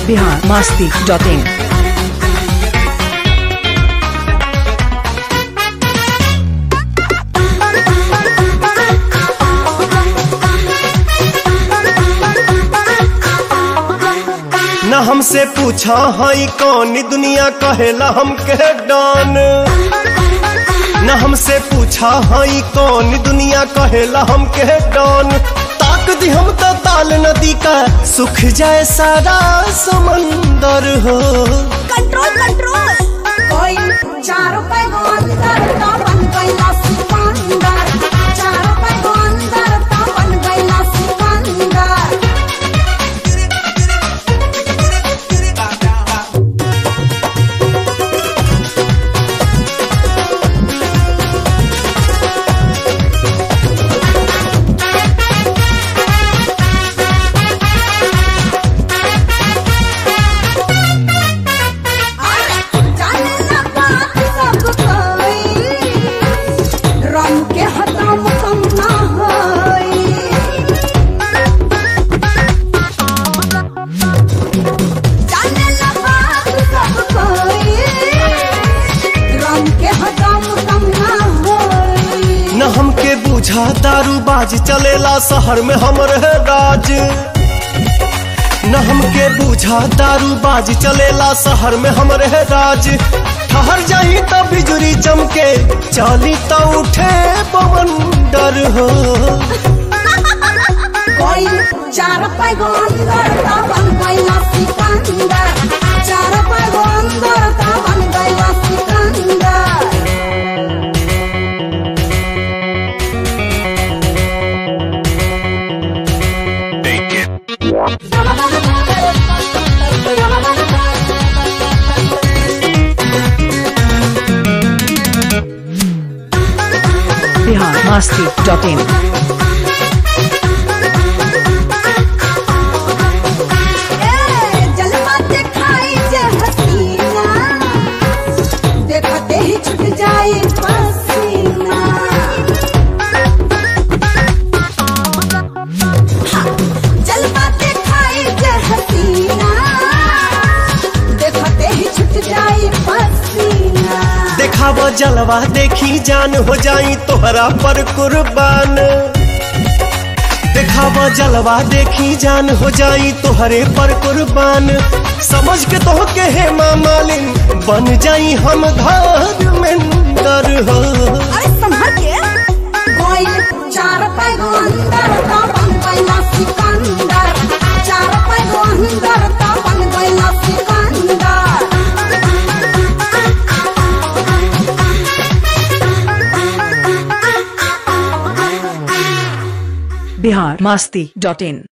biharmasti.in। न हमसे पूछा हई कौन दुनिया कहेला हमके डॉन। न हमसे पूछा हई कौन दुनिया कहेला हमके डॉन। ताक दी हम तो ताल नदी का सुख जाए सारा समंदर हो। कंट्रोल कंट्रोल कोई चारों पे गोंदर तो बन गईला सिकंदर। चारों पे गोंदर तो बन गईला सिकंदर। न हमके बूझा दारूबाज चलेला शहर में हमरे राज। न हमके बूझा दारूबाज चलेला शहर में हमरे राज। ठहर जाई तो बिजुरी चमके चाली तो उठे पवन डर हो। कोई चार पे गोंदर तो बन गईला सिकंदर। चार पे गोंदर तो बन गईला सिकंदर। biharmasti.in। जलवा दिखाई जे हसीना देखते ही छूट जाए पसीना। जलवा दिखाई जे हसीना देखते ही छूट जाए पसीना। देखाव जलवा देखी जान हो जाई तोहरा पर कुर्बान। देखाव जलवा देखी जान हो जाई तोहरे पर कुर्बान। समझ के तो के हे मालिन बन जाई हम धर्मेंद्र हो। अरे संभल के कोई चार पे गोंदर तो बन गईला सिकंदर। चार पे गोंदर तो बन गईला सिकंदर। biharmasti.in।